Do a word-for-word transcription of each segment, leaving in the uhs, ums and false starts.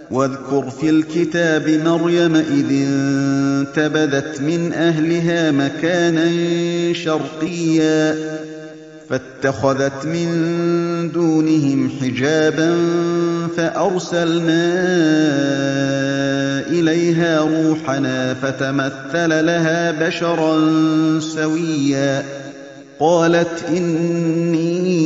واذكر في الكتاب مريم إذ انتبذت من أهلها مكانا شرقيا فاتخذت من دونهم حجابا فأرسلنا إليها روحنا فتمثل لها بشرا سويا قالت إني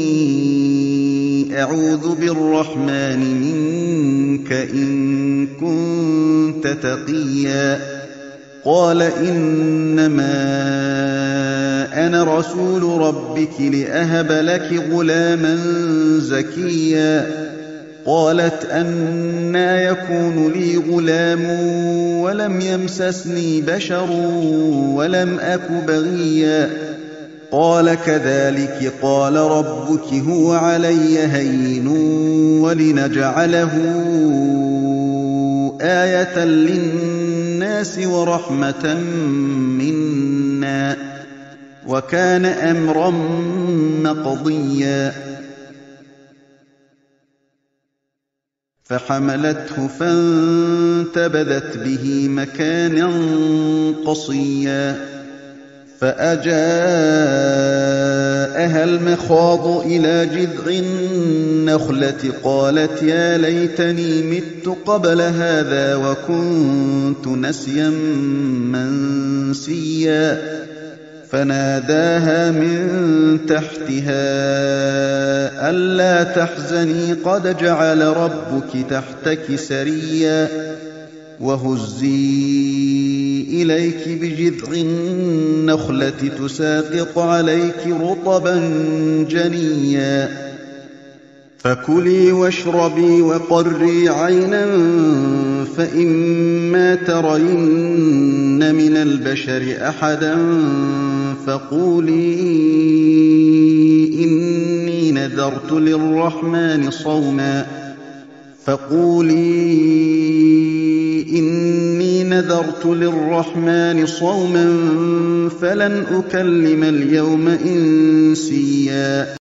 أعوذ بالرحمن منك إن كنت تقيا قال إنما أنا رسول ربك لأهب لك غلاما زكيا قالت أنى يكون لي غلام ولم يمسسني بشر ولم أك بغيا قال كذلك قال ربك هو علي هين ولنجعله آية للناس ورحمة منا وكان أمرا مقضيا فحملته فانتبذت به مكانا قصيا فأجاءها المخاض إلى جذع النخلة قالت يا ليتني مت قبل هذا وكنت نسيا منسيا فناداها من تحتها ألا تحزني قد جعل ربك تحتك سريا وهزي إليك بجذع النخلة تساقط عليك رطبا جنيا فكلي واشربي وقري عينا فإما ترين من البشر أحدا فقولي إني نذرت للرحمن صوما فقولي إني نذرت للرحمن صوما فلن أكلم اليوم إنسيا